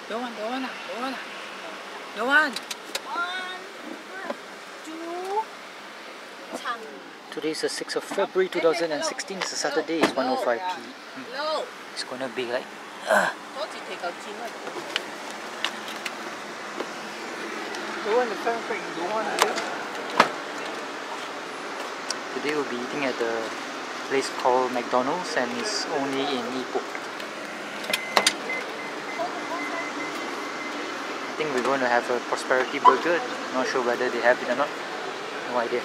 Don't want. Don't want. Today is the 6th of February 2016. It's a Saturday. It's 1:05 p.m. It's gonna be like. Today we'll be eating at the place called McDonald's, and it's only in Ipoh. I think we're going to have a prosperity burger. Not sure whether they have it or not. No idea.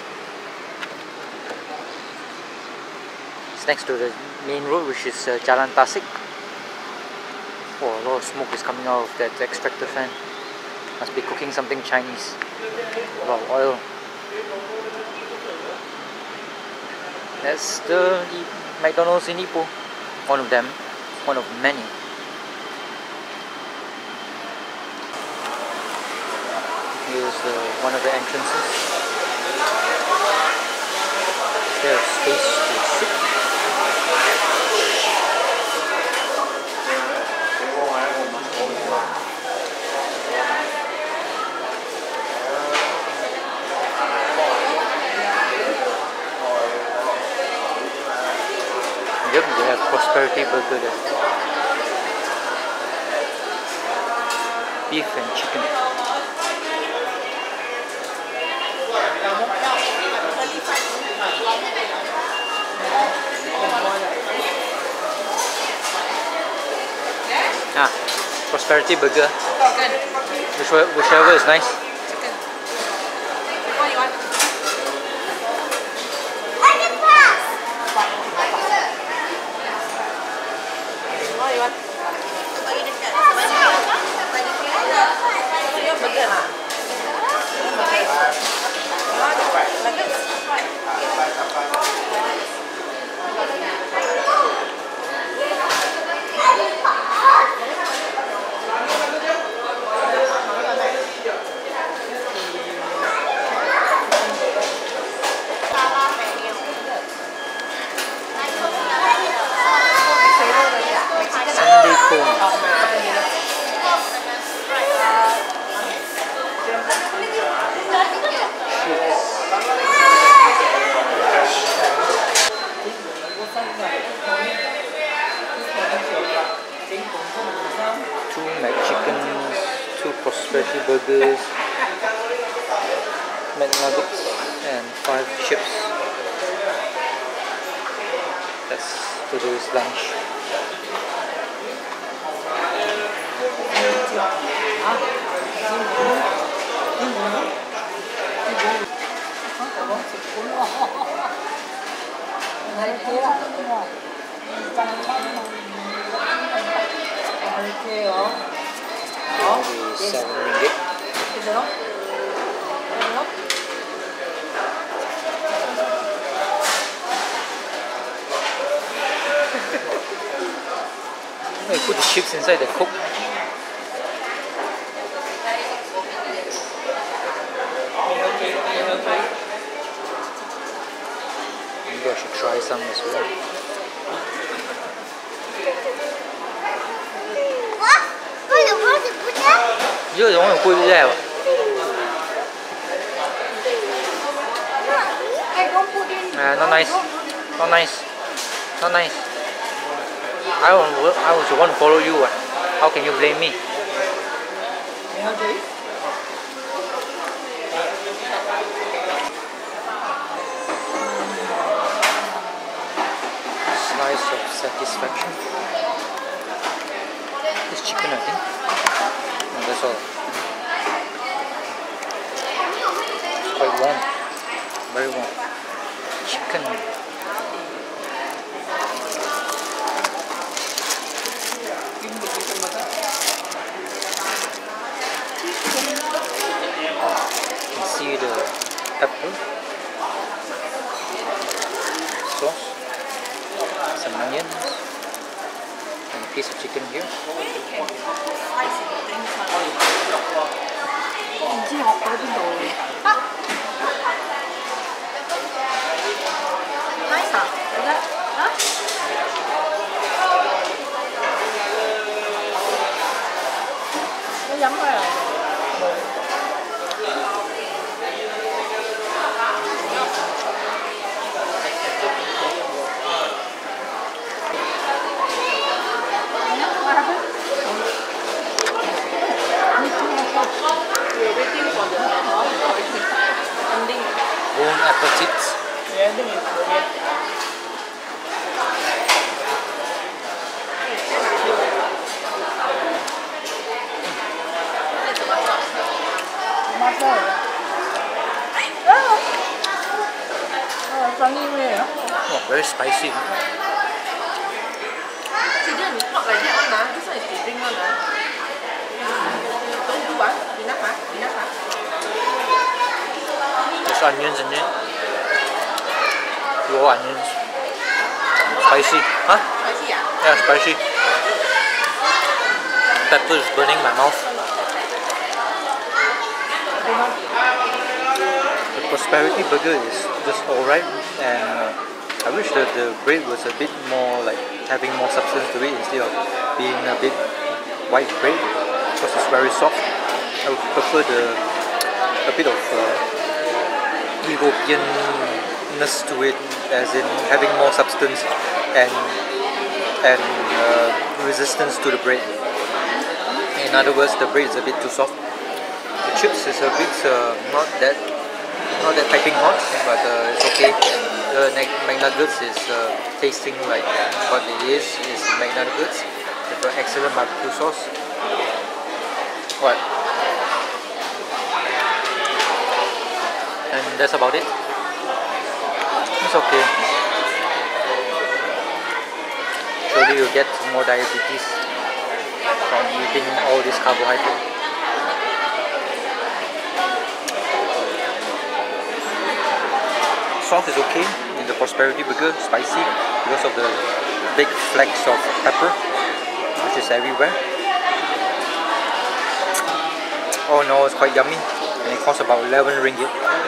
It's next to the main road, which is Jalan Tasik. Oh, a lot of smoke is coming out of that extractor fan. Must be cooking something Chinese. A lot of oil. That's the McDonald's in Ipoh. One of them. One of many. Here's one of the entrances. There's space to sit. Yep, they have prosperity burger there. Beef and chicken. Ah, prosperity burger. Whichever is nice. Chicken. What do you want? Onion pass. What do you want? Sunday cone. Two McChickens, two prosperity burgers, McNuggets, and 5 chips. That's today's lunch. ringgit. You put the chips inside the Coke. Maybe I should try some as well. You're the one who put it there. Not nice. Not nice. Not nice. I was the one to follow you. How can you blame me? Slice of satisfaction. This chicken, I think. No, that's all. It's quite warm. Very warm. Chicken. You can see the pepper, sauce, some onions, and a piece of chicken here. 飲開啊！ Bon appetit. Funny way, huh? Oh, very spicy. Children is not like that one, huh? This one is to drink one, huh? Don't do, huh? Enough, huh? Enough, huh? There's onions in it. Raw onions. Spicy. Huh? Spicy, ah? Yeah, spicy. Pepper is burning my mouth. The Prosperity Burger is just alright, and I wish that the bread was a bit more like having more substance to it instead of being a bit white bread, because it's very soft. I would prefer a bit of Europeanness to it, as in having more substance and resistance to the bread. In other words, the bread is a bit too soft. The chips is a bit not that piping hot, but it's okay. The McNuggets is tasting like what it is McNuggets with an excellent barbecue sauce. What? And that's about it. It's okay. Surely you'll get more diabetes from eating all this carbohydrate. Sauce is okay in the Prosperity Burger, spicy because of the big flecks of pepper which is everywhere. Oh no, it's quite yummy, and it costs about 11 ringgit.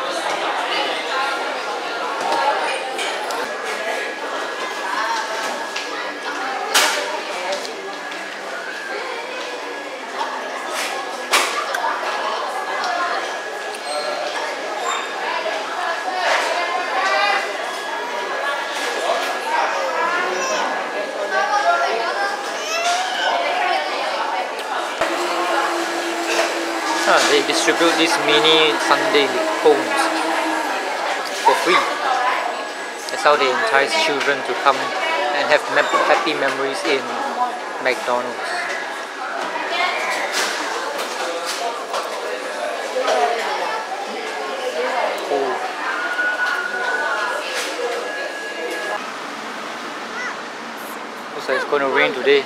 They distribute these mini sundae cones for free. That's how they entice children to come and have happy memories in McDonald's. Oh. Looks like it's going to rain today.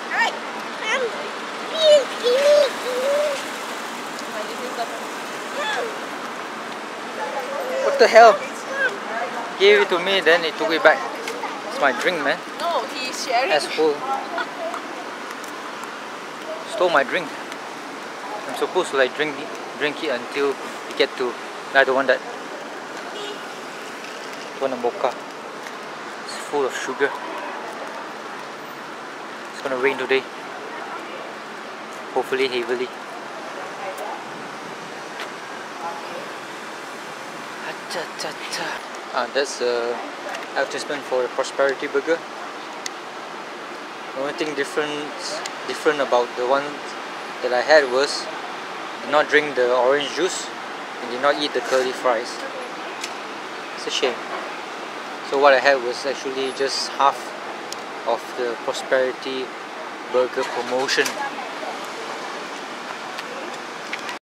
What the hell? Gave it to me, then he took it back. It's my drink, man. No, he's sharing. Asshole. Stole my drink. I'm supposed to like drink it until we get to. I don't want that. I want a mocha. It's full of sugar. It's gonna rain today. Hopefully heavily. That's the advertisement for the Prosperity Burger. The only thing different about the one that I had was did not drink the orange juice and did not eat the curly fries. It's a shame. So what I had was actually just half of the Prosperity Burger promotion.